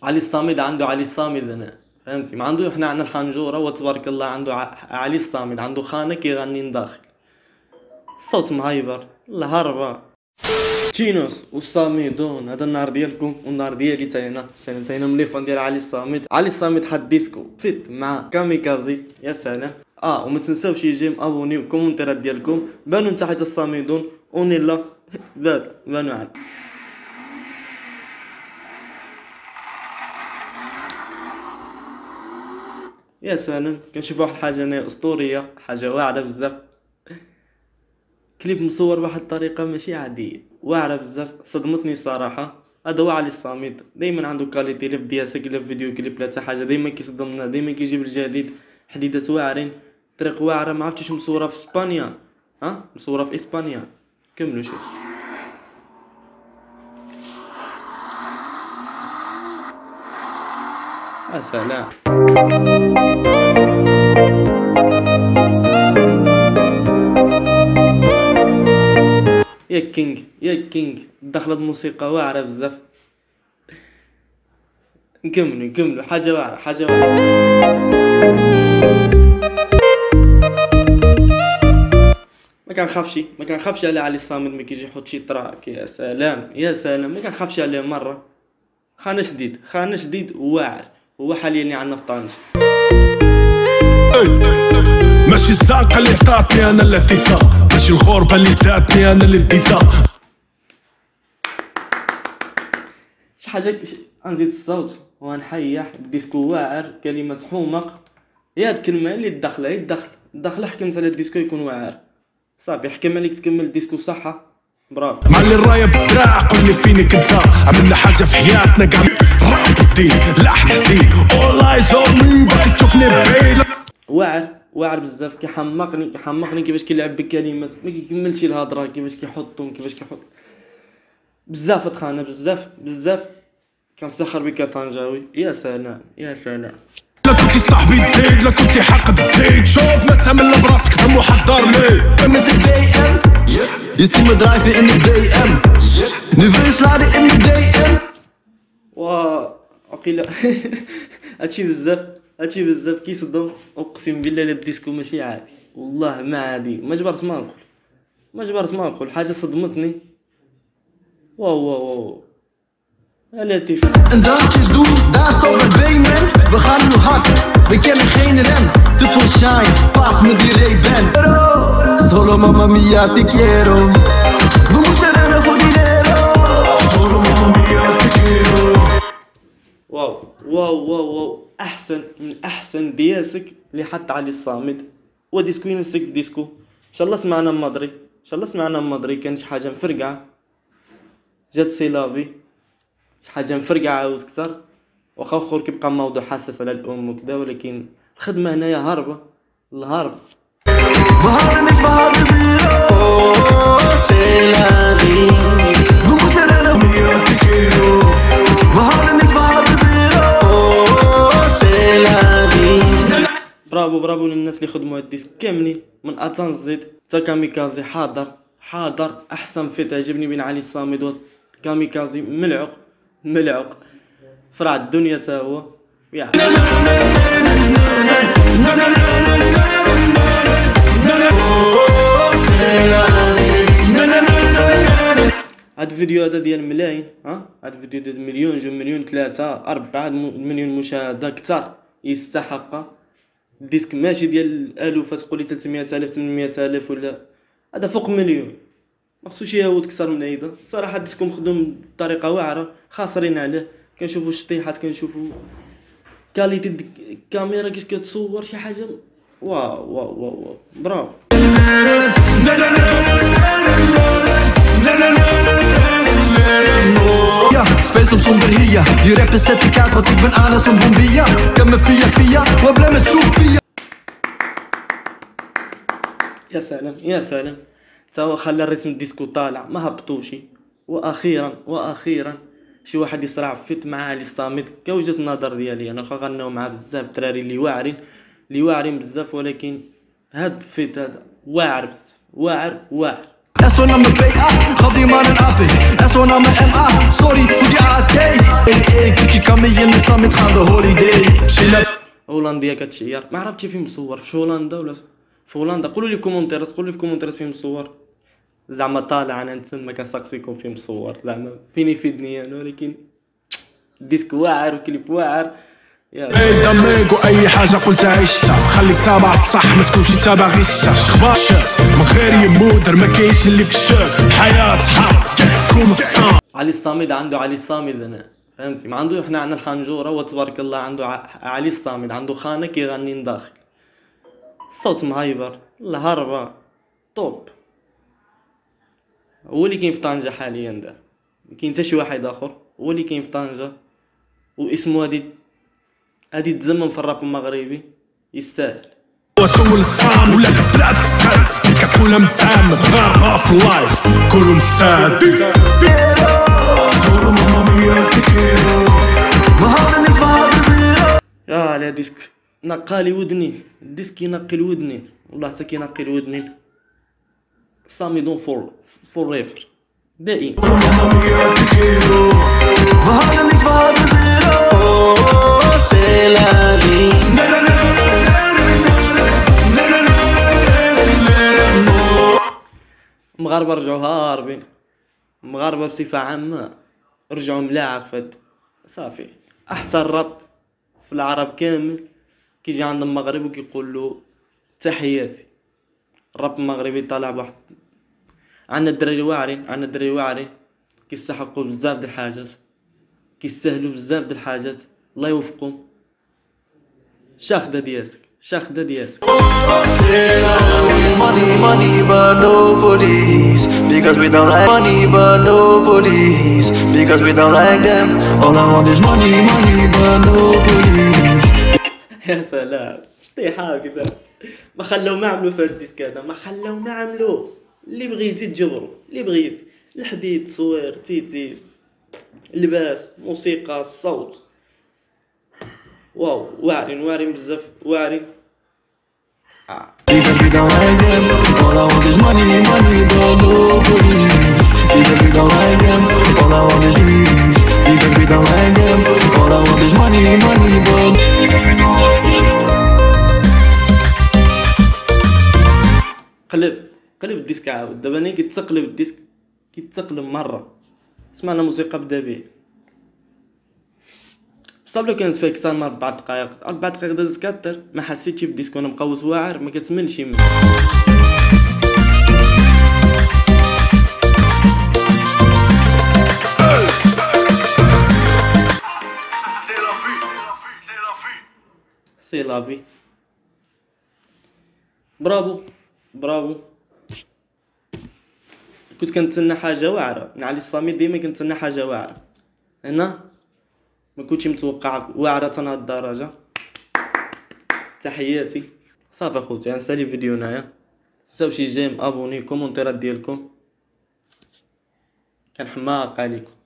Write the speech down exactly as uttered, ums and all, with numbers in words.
علي الصامد عنده علي الصامد انا فهمتي، ما عنده احنا عندنا الحنجوره وتبارك الله عنده ع- علي الصامد عنده خانه كيغني من داخل الصوت مهايبر الهربه. تشينوس والصامدون هذا النهار ديالكم والنهار ديالي تا انا تا انا مليفون ديال علي الصامد. علي الصامد حد ديسكو فيت مع كاميكازي يا سلام. اه وما تنساوش يجي ابوني وكومونتيرات ديالكم بانوا تحت الصامدون اونيلا بان بانوا عاد. يا سلام كنشوف واحد الحاجه هنا اسطوريه، حاجه واعره بزاف، كليب مصور بواحد الطريقه ماشي عاديه واعره بزاف، صدمتني الصراحه. هذا هو علي الصامد، دائما عنده كاليتي لا في دياسك لا في فيديو كليب لا حتى حاجه، دائما كيصدمنا، دائما كيجيب الجديد، حديدات واعرين، طريق واعره. ما عرفتش مصوره في اسبانيا، ها مصوره في اسبانيا. كملوا شوف. يا سلام. يا كينج يا كينج دخلت موسيقى واعره بزاف. نكملوا نكملوا حاجه واعره حاجه واعره. ما كنخافش ما كنخافش على علي الصامد ملي كيجي يحط شي تراك. يا سلام يا سلام ما كنخافش عليه مره. خانه شديد خانه شديد واعر. هو حاليا اللي عندنا في طنجة. ماشي الزنقه اللي عطاتني انا اللي عطيتها، ماشي الخربه اللي داتني انا اللي بديتها. شي حاجه غنزيد الصوت وغنحيح الديسكو واعر كلمه حمق. هي هاد الكلمه اللي داخله هي الدخل الدخله حكمت على الديسكو يكون واعر صافي. حكم عليك تكمل الديسكو صحه برافو. معلي الرايه بالدراع قولي فينك انت، عملنا حاجه في حياتنا كاع راب جديد لحن حزين اول ايز اون مي باقي تشوفني بعيد. واعر واعر بزاف كيحمقني كيحمقني كيفاش كيلعب بالكلمات ما كيكملش الهضره، كيفاش كيحطهم كيفاش كيحط بزاف تخانه بزاف بزاف. كنفتخر بك طنجاوي. يا سلام يا سلام. لا كنتي صاحبي تزيد لا كنتي حاقد تزيد، شوف ما تعمل براسك انت محضر ليه. Met de B M, je ziet me drijven in de B M. Nu wil je sladen in de D M. وا عقيلة. هادشي بزاف هادشي بزاف كيصدم. اقسم بالله لا الديسكو ماشي عادي والله ما عادي. ما جبرت ما نقول ما جبرت ما نقول حاجه صدمتني. واو واو واو يا لطيف. Een drankje doen, daar zo bij Bayman. We gaan nu hard, we kennen geen rem. Te veel shine, pas me die Ray-Ban. Solo mamma mia te quiero. We moeten rennen voor dinero. Solo mamma mia te quiero. واو واو واو واو احسن من احسن دياسك اللي حط علي الصامد. وديسكو ينسك ديسكو. ان شاء الله سمعنا مدري ان شاء الله سمعنا مدري كان شي حاجه مفرقعه جات سيلافي شي حاجه مفرقعه عاود كثر. واخا اخر كيبقى موضوع حساس على الام وكذا، ولكن الخدمه هنايا هاربه الهرب. We hadden niks, we hadden zero. C'est la vie. We moesten rennen, mia te quiero. We hadden niks, we hadden zero. C'est la vie. برافو برافو للناس اللي خدموا هاد الديسك كاملين من اتان زيد تا كاميكازي. حاضر حاضر احسن فيت عجبني بين علي الصامد و كاميكازي. ملعق ملعق فرع الدنيا تا هو يا هاد الفيديو هذا ديال ملايين. ها هاد الفيديو ديال مليون جوج مليون ثلاثة أربعة مليون مشاهدة كثر. يستحق الديسك ماشي ديال الالوفات تقولي ثلاثمية الف ثمانمية الف ولا هذا فوق مليون. ما خصوش يهود كثر من هيدا صراحه. الديسك مخدوم بطريقه واعره خاسرين عليه. كنشوفوا الشطيحات كنشوفوا كاليتي الكاميرا كيش كتصور شي حاجه واو واو واو, واو. برافو. Speel soms zonder hier, die rapper zet ik uit, want ik ben aan als een bombilla. Ken me via via, wat blij met zoek via. يا سلام يا سلام. تا هو خلى الريتم الديسكو طالع ما هبطوش. واخيرا واخيرا شي واحد يصرع فيت مع علي الصامد كوجهة النظر ديالي انا. واخا غناو مع بزاف الدراري اللي واعرين اللي واعرين بزاف، ولكن هاد الفيت هذا واعر بزاف واعر واعر. Eso na me pay ah, gaf die maar een ape. Eso na me M A, sorry voor die A T. Hey hey, kiki kan me in de summit gaan de holiday. Chilla. هولندا كتشير، ما عرفتش فين مصور في هولندا ولا في هولندا. قولوا لي في كومونتيرات، قولوا لي في كومونتيرات فين مصور. زعما طالع انا نتسنى كنسقسيكم فين مصور، زعما فين يفيدني انا، ولكن ديسك واعر وكليب واعر. اي دماغ واي حاجه قلت عشتها، خليك تابع الصح ما تكونش تابع غشاش. اخبار من غير يمودر ما كاينش اللي في الشر، الحياه صحاب كون الصام. علي الصامد عنده علي الصامد انا فهمتي، ما عنده. احنا عندنا الحنجوره وتبارك الله عنده علي الصامد، عنده خانه كيغني من داخل، الصوت مهايبر، الهربه طوب. هو اللي كاين في طنجة حاليا دا، ما كاين حتى شي واحد اخر، هو اللي كاين في طنجة واسمه هادي هادي تزمم في الراب المغربي، يستاهل. وسول الصام ولا بلاد كتقولها متعام غاربه في اللايف كلهم سادي. يا على ديسك نقالي ودني، الديسك ينقي ودني والله، حتى كينقي ودني. سامي دون فور فور ايفر دائم. مغاربة رجعوا هاربين، مغاربة بصفة عامة رجعوا ملاعب فد صافي. احسن راب في العرب كامل كيجي عند المغرب وكيقول له تحياتي. الراب المغربي طالع بواحد، عندنا الدراري واعرين، عندنا الدراري واعرين كيستحقوا بزاف د الحاجات، كيستاهلوا بزاف د الحاجات، الله يوفقهم. شاخدة دياسك، شاخدة دياسك. Money, money, but no police. Because we don't like money, but no police. Because we don't like them. All I want is money, money, but no police. يا سلام شطيحة كذا، ما خلونا نعملو في الديسك هذا، ما خلونا نعملو. اللي بغيتي تجبرو، اللي بغيتي، الحديد، تصوير، تيتيس، اللباس، موسيقى، الصوت. واو واعرين واعرين بزاف واعرين. آه. Because we don't like them. All I want is money, money, but no police. Because we don't like them. All I want is peace. Because we don't like them. All I want is money, money, but. قلب قلب الديسك عاود، دابا ملي كتقلب الديسك كيتقلب مرة. سمعنا موسيقى بدا بيه صاب لو كانت فيه كثر من أربع دقايق، أربع دقايق دازت كتر، ما حسيتش بديسك وانا مقوس واعر، ما كتملش يمك. سي لافي. برافو برافو. كنت كنتسنى حاجة واعرة من علي الصامد، ديما كنتسنى حاجة واعرة. هنا ما كنتش متوقع واعرة هاد الدرجة. تحياتي. صافي اخوتي غنسالي الفيديو هنايا، متنساوش جيم ابوني كومونتيرات ديالكم، كان حماق عليكم.